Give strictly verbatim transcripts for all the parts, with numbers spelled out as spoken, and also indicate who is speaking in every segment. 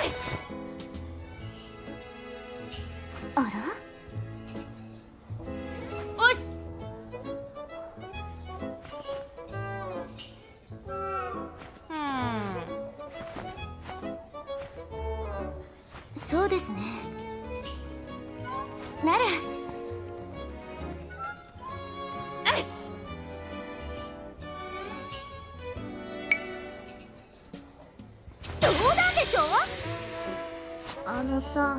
Speaker 1: し。
Speaker 2: あら、
Speaker 1: おし。
Speaker 2: そうですね。なら、
Speaker 1: よし。
Speaker 2: 冗談でしょ。あのさ、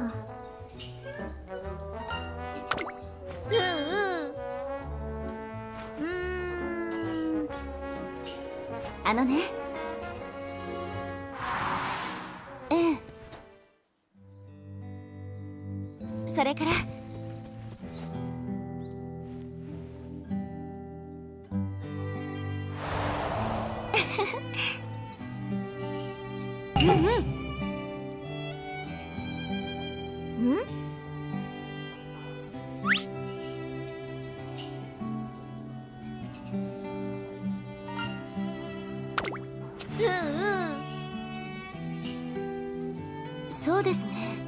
Speaker 2: うんうんうーんあのね、ええ、それからうんうんんうんうんそうですね。